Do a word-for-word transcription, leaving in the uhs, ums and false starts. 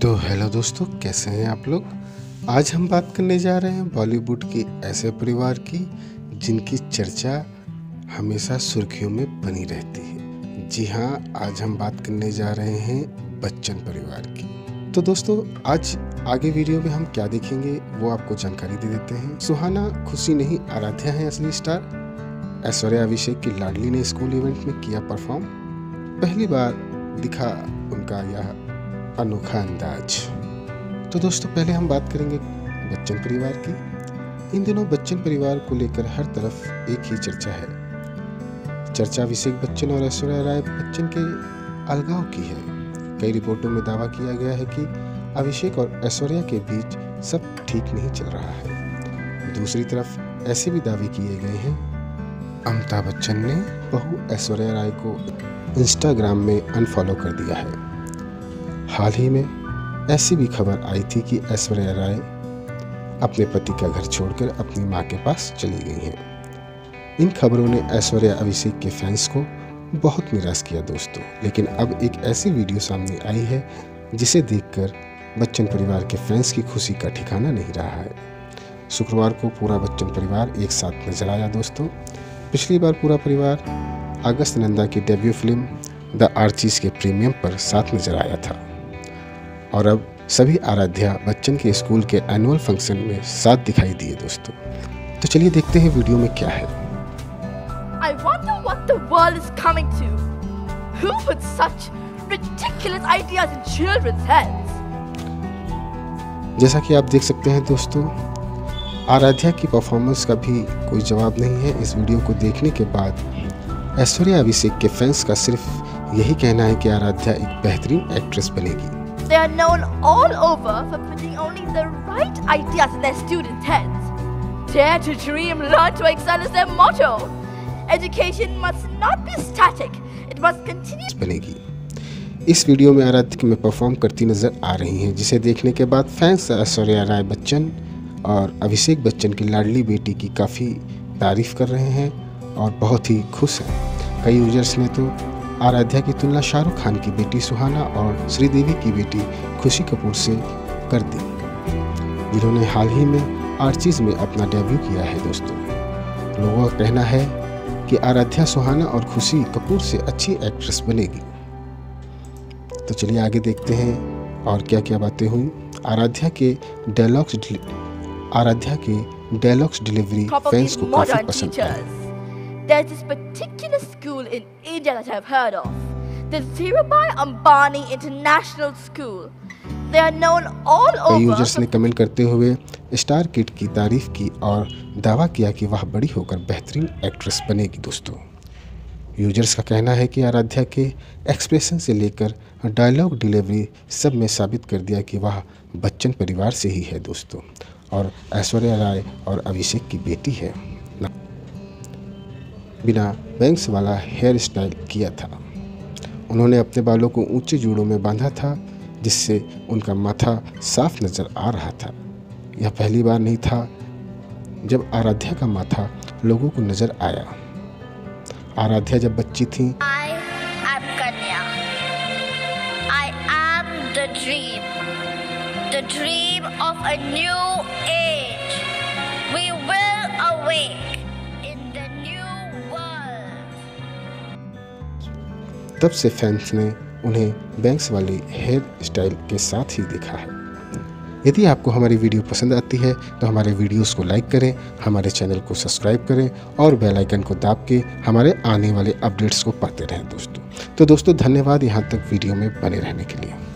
तो हेलो दोस्तों, कैसे हैं आप लोग। आज हम बात करने जा रहे हैं बॉलीवुड के ऐसे परिवार की जिनकी चर्चा हमेशा सुर्खियों में बनी रहती है। जी हाँ, आज हम बात करने जा रहे हैं बच्चन परिवार की। तो दोस्तों, आज आगे वीडियो में हम क्या देखेंगे वो आपको जानकारी दे देते हैं। सुहाना खुशी नहीं, आराध्या है असली स्टार। ऐश्वर्या अभिषेक की लाडली ने स्कूल इवेंट में किया परफॉर्म। पहली बार दिखा उनका यह अनोखा अंदाज। तो दोस्तों, पहले हम बात करेंगे बच्चन परिवार की। इन दिनों बच्चन परिवार को लेकर हर तरफ एक ही चर्चा है। चर्चा अभिषेक बच्चन और ऐश्वर्या राय बच्चन के अलगाव की है। कई रिपोर्टों में दावा किया गया है कि अभिषेक और ऐश्वर्या के बीच सब ठीक नहीं चल रहा है। दूसरी तरफ ऐसे भी दावे किए गए हैं अमिताभ बच्चन ने बहू ऐश्वर्या राय को इंस्टाग्राम में अनफॉलो कर दिया है। हाल ही में ऐसी भी खबर आई थी कि ऐश्वर्या राय अपने पति का घर छोड़कर अपनी मां के पास चली गई हैं। इन खबरों ने ऐश्वर्या अभिषेक के फैंस को बहुत निराश किया दोस्तों। लेकिन अब एक ऐसी वीडियो सामने आई है जिसे देखकर बच्चन परिवार के फैंस की खुशी का ठिकाना नहीं रहा है। शुक्रवार को पूरा बच्चन परिवार एक साथ नजर आया दोस्तों। पिछली बार पूरा परिवार अगस्त नंदा की डेब्यू फिल्म द आर्चीज के प्रीमियम पर साथ नजर आया था और अब सभी आराध्या बच्चन के स्कूल के एनुअल फंक्शन में साथ दिखाई दिए दोस्तों। तो चलिए देखते हैं वीडियो में क्या है। I wonder what the world is coming to. Who puts such ridiculous ideas in children's heads? जैसा कि आप देख सकते हैं दोस्तों, आराध्या की परफॉर्मेंस का भी कोई जवाब नहीं है। इस वीडियो को देखने के बाद ऐश्वर्या अभिषेक के फैंस का सिर्फ यही कहना है कि आराध्या एक बेहतरीन एक्ट्रेस बनेगी। They are known all over for putting only the right ideas in their students' heads. Dare to dream, learn to excel is their motto. Education must not be static. It must continue. बनेगी। इस video में आराध्या में perform करती नजर आ रही हैं, जिसे देखने के बाद फैंस ऐश्वर्या राय बच्चन और अभिषेक बच्चन की लाडली बेटी की काफ़ी तारीफ कर रहे हैं और बहुत ही खुश हैं। कई यूजर्स ने तो आराध्या की तुलना शाहरुख खान की बेटी सुहाना और श्रीदेवी की बेटी खुशी कपूर से कर दी, जिन्होंने हाल ही में आर्चीज में अपना डेब्यू किया है दोस्तों। लोगों का कहना है कि आराध्या सुहाना और खुशी कपूर से अच्छी एक्ट्रेस बनेगी। तो चलिए आगे देखते हैं और क्या क्या बातें हुई। आराध्या के डायलॉग्स आराध्या के डायलॉग्स डिलीवरी फैंस को काफी पसंद आई। There's this particular school in India that I've heard of, the Dhirubhai Ambani International School. They are known all over. कई यूजर्स ने कमेंट करते हुए स्टार किड की तारीफ की और दावा किया कि वह बड़ी होकर बेहतरीन एक्ट्रेस बनेगी दोस्तों। यूजर्स का कहना है कि आराध्या के एक्सप्रेशन से लेकर डायलॉग डिलीवरी सब में साबित कर दिया कि वह बच्चन परिवार से ही है दोस्तों और ऐश्वर्या राय और अभिषेक की बेटी है। बिना बैंग्स वाला हेयर स्टाइल किया था। उन्होंने अपने बालों को ऊंचे जूड़ों में बांधा था, जिससे उनका माथा साफ नजर आ रहा था। यह पहली बार नहीं था जब आराध्या का माथा लोगों को नजर आया। आराध्या जब बच्ची थी, I am Kanya. I am the dream. The dream of a new age. We will awake. तब से फैंस ने उन्हें बैंग्स वाली हेयर स्टाइल के साथ ही देखा है। यदि आपको हमारी वीडियो पसंद आती है तो हमारे वीडियोस को लाइक करें, हमारे चैनल को सब्सक्राइब करें और बेल आइकन को दाब के हमारे आने वाले अपडेट्स को पाते रहें दोस्तों। तो दोस्तों, धन्यवाद यहाँ तक वीडियो में बने रहने के लिए।